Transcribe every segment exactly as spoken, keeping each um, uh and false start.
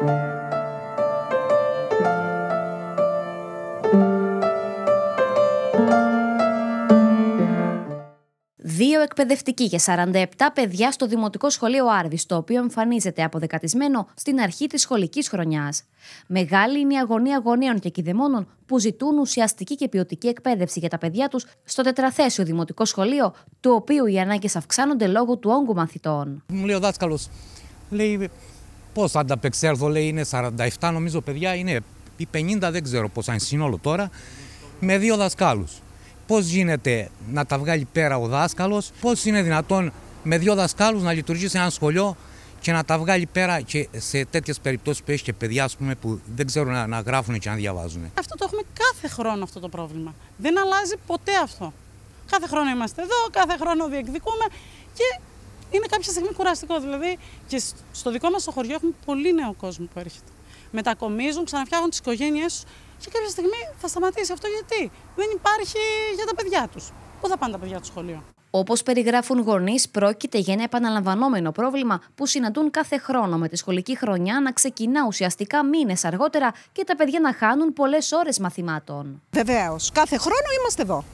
Δύο εκπαιδευτικοί και σαράντα επτά παιδιά στο Δημοτικό Σχολείο Άρδης, το οποίο εμφανίζεται αποδεκατισμένο στην αρχή της σχολικής χρονιάς. Μεγάλη είναι η αγωνία γονέων και κηδεμόνων που ζητούν ουσιαστική και ποιοτική εκπαίδευση για τα παιδιά τους στο τετραθέσιο Δημοτικό Σχολείο, του οποίου οι ανάγκες αυξάνονται λόγω του όγκου μαθητών. Μου λέει ο δάσκαλος, λέει πώς θα ανταπεξέλθω, λέει είναι σαράντα επτά νομίζω παιδιά, είναι ή πενήντα, δεν ξέρω πώς είναι σύνολο τώρα, με δύο δασκάλους. Πώς γίνεται να τα βγάλει πέρα ο δάσκαλος, πώς είναι δυνατόν με δύο δασκάλους να λειτουργήσει ένα σχολείο και να τα βγάλει πέρα και σε τέτοιες περιπτώσεις που έχει και παιδιά, ας πούμε, που δεν ξέρουν να, να γράφουν και να διαβάζουν. Αυτό το έχουμε κάθε χρόνο αυτό το πρόβλημα. Δεν αλλάζει ποτέ αυτό. Κάθε χρόνο είμαστε εδώ, κάθε χρόνο διεκδικούμε και είναι κάποια στιγμή κουραστικό. Δηλαδή και στο δικό μας το χωριό έχουμε πολύ νέο κόσμο που έρχεται. Μετακομίζουν, ξαναφτιάχνουν τις οικογένειές τους. Και κάποια στιγμή θα σταματήσει αυτό γιατί δεν υπάρχει για τα παιδιά τους. Πού θα πάνε τα παιδιά του σχολείο? Όπως περιγράφουν γονείς, πρόκειται για ένα επαναλαμβανόμενο πρόβλημα που συναντούν κάθε χρόνο, με τη σχολική χρονιά να ξεκινά ουσιαστικά μήνες αργότερα και τα παιδιά να χάνουν πολλές ώρες μαθημάτων. Βεβαίως, κάθε χρόνο είμαστε εδώ.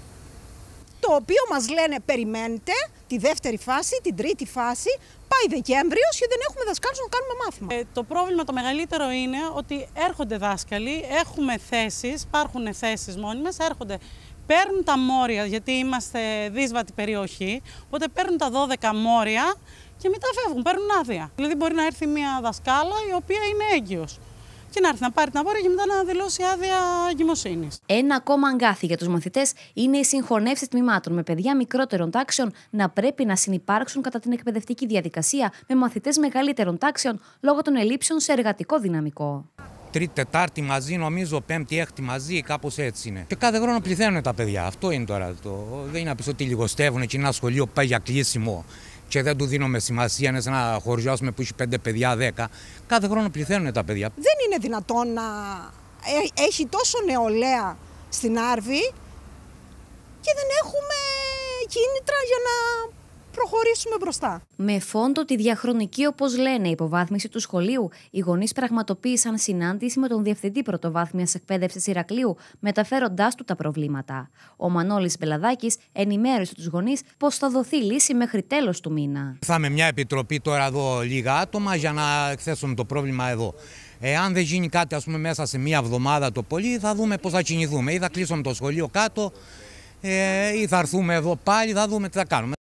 Το οποίο μας λένε περιμένετε τη δεύτερη φάση, την τρίτη φάση, πάει Δεκέμβριος και δεν έχουμε δασκάλους να κάνουμε μάθημα. Ε, το πρόβλημα το μεγαλύτερο είναι ότι έρχονται δάσκαλοι, έχουμε θέσεις, υπάρχουν θέσεις μόνιμες, έρχονται, παίρνουν τα μόρια γιατί είμαστε δύσβατη περιοχή, οπότε παίρνουν τα δώδεκα μόρια και μετά φεύγουν, παίρνουν άδεια. Δηλαδή μπορεί να έρθει μια δασκάλα η οποία είναι έγκυος και να έρθει να πάρει την απόρρια και μετά να δηλώσει άδεια εγκυμοσύνης. Ένα ακόμα αγκάθι για τους μαθητές είναι οι συγχωνεύσεις τμήματων με παιδιά μικρότερων τάξεων να πρέπει να συνυπάρξουν κατά την εκπαιδευτική διαδικασία με μαθητές μεγαλύτερων τάξεων λόγω των ελλείψεων σε εργατικό δυναμικό. Τρίτη, Τετάρτη μαζί, νομίζω, Πέμπτη, Έκτη μαζί, κάπως έτσι είναι. Και κάθε χρόνο πληθαίνουν τα παιδιά. Αυτό είναι τώρα. Το... Δεν είναι να πεις ότι λιγοστεύουν και ένα σχολείο που πάει για κλείσιμο και δεν του δίνουμε σημασία. Είναι σε ένα χωριό που έχει πέντε παιδιά, δέκα. Κάθε χρόνο πληθαίνουν τα παιδιά. Δεν είναι δυνατόν να έχει τόσο νεολαία στην Άρδη και δεν έχουμε κίνητρα για να προχωρήσουμε μπροστά. Με φόντο τη διαχρονική, όπως λένε, υποβάθμιση του σχολείου, οι γονείς πραγματοποίησαν συνάντηση με τον Διευθυντή Πρωτοβάθμιας Εκπαίδευσης Ηρακλείου, μεταφέροντάς του τα προβλήματα. Ο Μανώλης Μπελαδάκης ενημέρωσε τους γονείς πως θα δοθεί λύση μέχρι τέλος του μήνα. Θα με μια επιτροπή τώρα εδώ λίγα άτομα για να εκθέσουμε το πρόβλημα εδώ. Εάν δεν γίνει κάτι, ας πούμε, μέσα σε μία εβδομάδα το πολύ, θα δούμε πώς θα κινηθούμε. Ή θα κλείσουμε το σχολείο κάτω, ε, ή θα έρθουμε εδώ πάλι, θα δούμε τι θα κάνουμε.